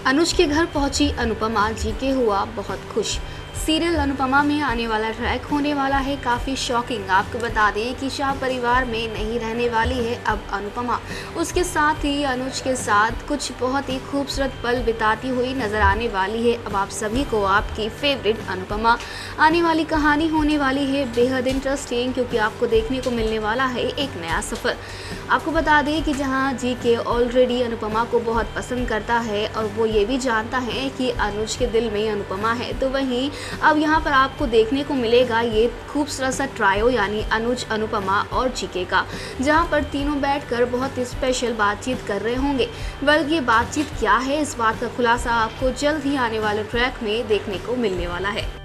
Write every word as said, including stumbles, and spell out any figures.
अनुज के घर पहुंची अनुपमा, जी के हुआ बहुत खुश। सीरियल अनुपमा में आने वाला ट्रैक होने वाला है काफ़ी शॉकिंग। आपको बता दें कि शाह परिवार में नहीं रहने वाली है अब अनुपमा। उसके साथ ही अनुज के साथ कुछ बहुत ही खूबसूरत पल बिताती हुई नजर आने वाली है। अब आप सभी को आपकी फेवरेट अनुपमा आने वाली कहानी होने वाली है बेहद इंटरेस्टिंग, क्योंकि आपको देखने को मिलने वाला है एक नया सफ़र। आपको बता दें कि जहां जी के ऑलरेडी अनुपमा को बहुत पसंद करता है और वो ये भी जानता है कि अनुज के दिल में अनुपमा है, तो वहीं अब यहाँ पर आपको देखने को मिलेगा ये खूबसूरत सा ट्रायो, यानी अनुज, अनुपमा और जीके का, जहाँ पर तीनों बैठकर बहुत ही स्पेशल बातचीत कर रहे होंगे। बल्कि ये बातचीत क्या है, इस बात का खुलासा आपको जल्द ही आने वाले ट्रैक में देखने को मिलने वाला है।